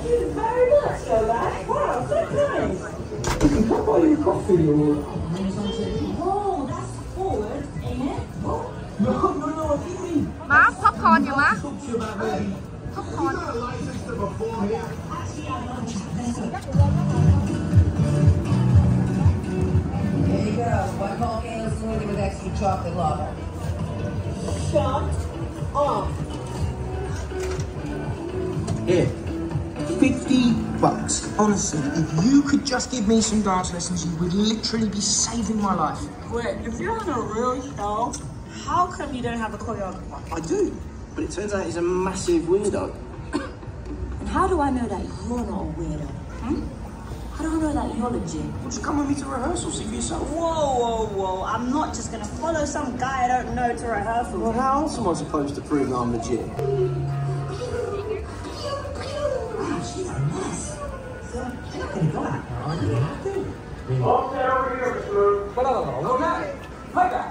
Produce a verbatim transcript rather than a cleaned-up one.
you very much, go back. Wow, so nice. You can come by your coffee or... Oh, that's forward, ain't it? Oh. No, no, no, I think we... Má, popcorn nhiều má. Popcorn. There you go. One volcano smoothie with extra chocolate lava. Shut up. Here, fifty bucks. Honestly, if you could just give me some dance lessons, you would literally be saving my life. Wait, if you're on a real show, how come you don't have a choreographer? I do, but it turns out he's a massive weirdo. And how do I know that you're not a weirdo? Hmm? How do I know that you're legit? Well, just come with me to rehearsal, see for yourself. Whoa, whoa, whoa. I'm not just gonna follow some guy I don't know to rehearsal. Well, how else am I supposed to prove that I'm legit? Wow, she's a mess. So, you're not gonna go out now, are you? Okay, over here, Mister Luke. But no, no, no, okay. Hi, guys.